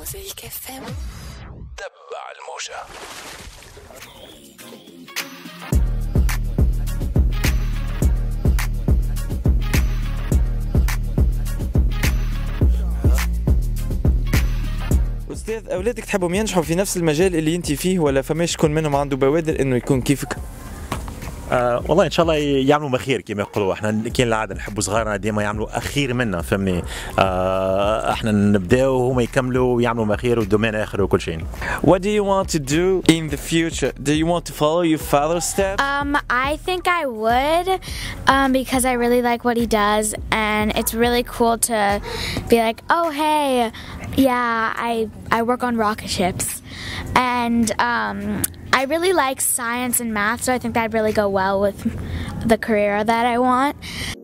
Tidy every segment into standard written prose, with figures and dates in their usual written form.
موزايك اف ام. تبع الموجة. أستاذ، أولادك تحبهم ينجحوا في نفس المجال اللي أنت فيه ولا فماش يكون منهم عنده بوادر إنه يكون كيفك؟ والله ان شاء الله يعملوا ما خير كما يقولوا. احنا كاين العاده نحبوا صغارنا ديما يعملوا اخير منا، فهمني؟ احنا نبداو وهما يكملوا ويعملوا ما خير والدومين اخر وكل شيء. What do you want to do in the future? Do you want to follow your father's steps? I think I would, because I really like what he does, and it's really cool to be like, oh hey, yeah, I work on rocket ships, and I really like science and math, so I think that'd really go well with the career that I want.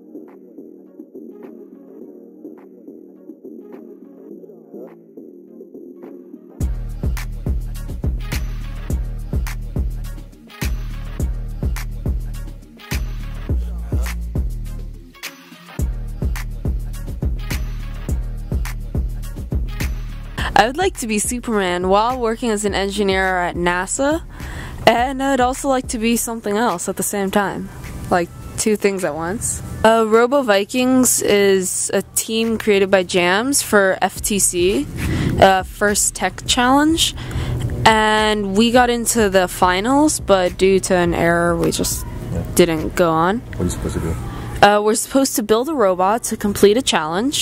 I would like to be Superman while working as an engineer at NASA, and I'd also like to be something else at the same time, like two things at once. Robo Vikings is a team created by Jams for FTC, First Tech Challenge, and we got into the finals, but due to an error we just didn't go on. What are you supposed to do? We're supposed to build a robot to complete a challenge,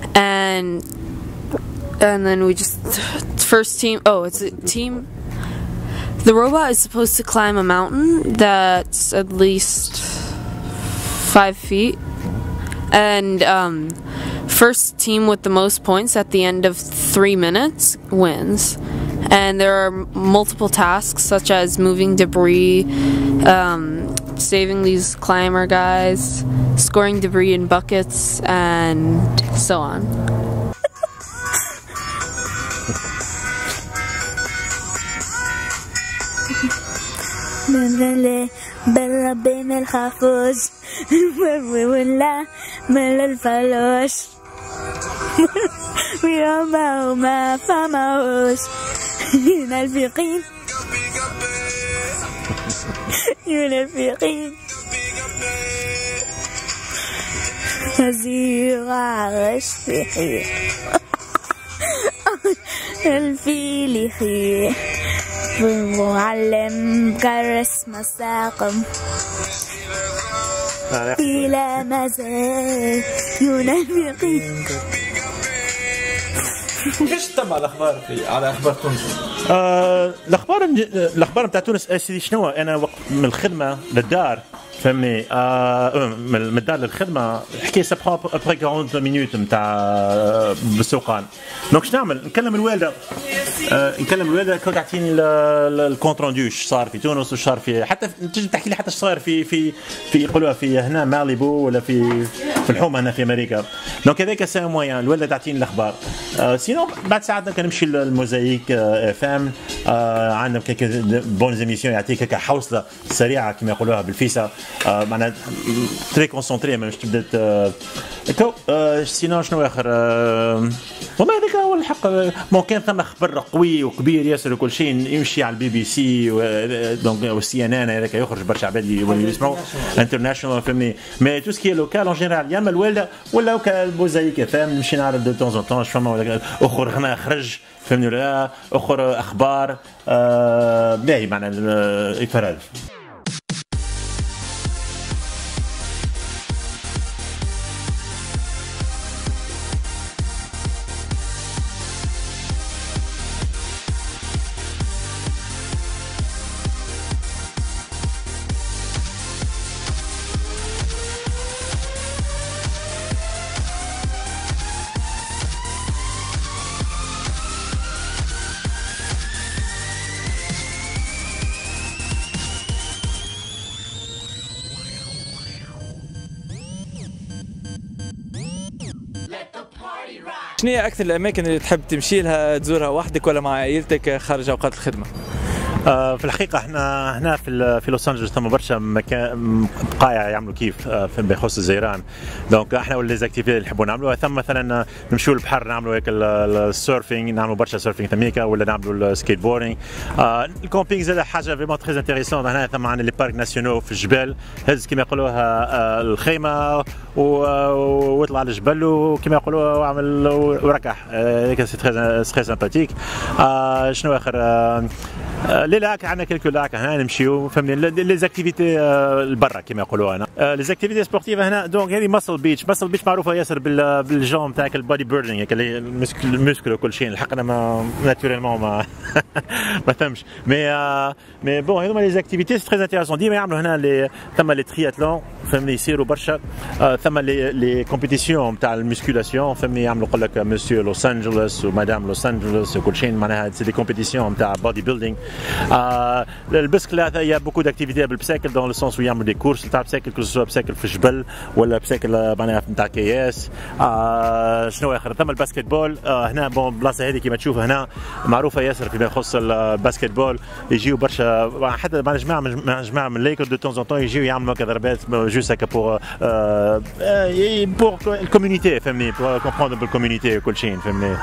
and then we just first team. Oh, it's a team. The robot is supposed to climb a mountain that's at least 5 feet, and first team with the most points at the end of 3 minutes wins. And there are multiple tasks such as moving debris, saving these climber guys, scoring debris in buckets, and so on. برا بين الخافوش ولا من الفلوش وما فماوش ينافقين هزيغ عغش في حي الفيل يخي معلم كرس مساقم إلى مزاج ينافقين. كيفاش تتبع الأخبار على أخبار تونس؟ الاخبار نتاع تونس سيدي شنو؟ انا وقت من الخدمه للدار، فهمني؟ من الدار للخدمه حكايه سبخون ابري 40 مينوت نتاع بالسوقان. دونك شنو نعمل؟ نكلم الوالده كل تعطيني الكونت روندو صار في تونس وش صار في، حتى تجي تحكي لي حتى ايش صار في يقولوها في هنا ماليبو ولا في الحومه هنا في امريكا. دونك هذاك سي مويان الوالده تعطيني الاخبار. سينو بعد ساعات كنمشي للموزايك اف ام، عندهم كيك بون زيميسيون يعطيك هكا حوصله سريعه كما يقولوها بالفيسا، معناها تري كونسونتري مش تبدا سينو شنو اخر. والله هذاك هو الحق. ممكن ثم خبر قوي وكبير ياسر وكل شيء يمشي على البي بي سي دونك والسي ان ان هذاك يخرج برشا عباد يسمعوا انترناشونال، فهمني؟ مي تو سكي لوكال اون جينيرال، ياما الوالده ولا موزايك فهم نمشي نعرض دو طون طون فما ولا اخر هنا خرج، فهمني ولا اخر اخبار باهي معناها الفراد. شنو هي أكثر الأماكن اللي تحب تمشي لها تزورها وحدك ولا مع عائلتك خارج أوقات الخدمة؟ في الحقيقه احنا هنا في لوس انجلوس ثم برشا مكان بقايا يعملوا كيف بخصوص الزيران. دونك احنا ولا ليزاكتيفيتي اللي نحبوا نعملوها ثم مثلا نمشيو للبحر نعملوا هيك السيرفينغ نعملوا برشا سيرفينغ ثميكا ولا نعملوا السكيت بورينغ. الكومبينغ زاد حاجه فريمون تري انتريسون. هنا ثم عندنا لي بارك ناسيونو في الجبال هز كما يقولوها الخيمه واطلع على الجبل وكما يقولوا واعمل وركح هيك سي تري سامباتيك. شنو اخر لي لاك عندنا كلكو لاك هنا نمشيو فهمني لي زاكتيفيتي البرا كما يقولوا هنا لي زاكتيفيتي سبورتيف هنا. دونك هذه ماسل بيتش معروفه ياسر بالجون تاعك البادي بيردينغ هيك المسكل وكل شيء. الحق انا ما ناتوريلمون ما ثمش مي بون هذوما لي زاكتيفيتي سي تري انتيريسون. ديما يعملوا هنا ثم لي ترياتلون فهمني يصيروا برشا. ثم لي كومبيتيسيون تاع المسكولاسيون فهمني يعملوا يقول لك مسيو لوس انجلوس ومدام لوس انجلوس وكل شيء معناها سي دي كومبيتيسيون تاع بادي بيلدينغ. البسكلات هي بوكو داكتيفيتي بالبساكل دون لو سونس وين يعملوا دي كورس تاع بساكل كل سوا بساكل في الجبل ولا بساكل معناها نتاع كياس. شنو اخر ثم الباسكت بول هنا بون بلاصه هذه كما تشوف هنا معروفه ياسر فيما يخص الباسكت بول. يجيو برشا حتى مع جماعه من ليكر دو تونز ان طون يجيو يعملوا هكا ضربات جوست هكا بور الكوميونيتي فهمني بور كومبروندر بالكوميونيتي وكل شيء فهمني.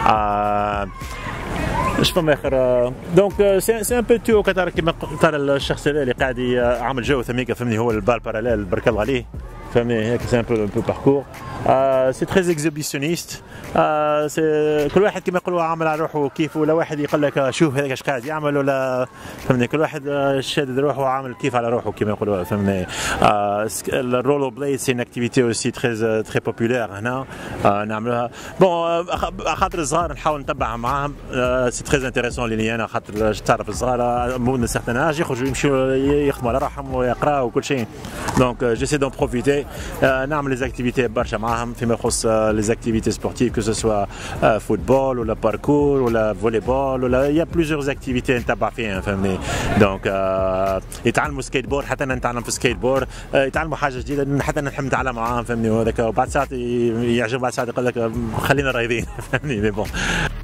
اش فما اخر دونك سي ان بو تو كتر كيما ترى الشخص اللي قاعد عامل جو ثميكا فهمني هو البال باراليل برك الله عليه فهمني هيك سي ان بو باركور. سي تري اكزيبيسيونيست. كل واحد كما يقولوا عامل على روحه كيف ولا واحد يقول لك شوف هذاك اش قاعد يعمل ولا فهمني كل واحد شادد روحه وعامل كيف على روحه كما يقولوا فهمني. الرولو بلايد سي ان اكتيفيتي اوسي تري بوبولير هنا نعملوها. بون خاطر الصغار نحاول نتبع معاهم سي تري انتريسون لي انا خاطر تعرف الصغار من سيغتان اج يخرجوا يمشوا يخدموا على روحهم ويقراوا وكل شيء. دونك جيسي دون بروفيتي نعمل لي زاكتيفيتي برشا معاهم فيما يخص لي زاكتيفيتي سبورتيف كو سوا فوتبول ولا باركور ولا فولي بول ولا يا بليزيور زاكتيفيتي نتبع فيها فهمني. دونك يتعلموا سكيت بورد حتى انا نتعلم في سكيت بورد يتعلموا حاجه جديده حتى نحب نتعلم معاهم فهمني. وهذاك وبعد ساعات يعجب بعد ساعات يقول لك خلينا رايدين فهمني. مي بون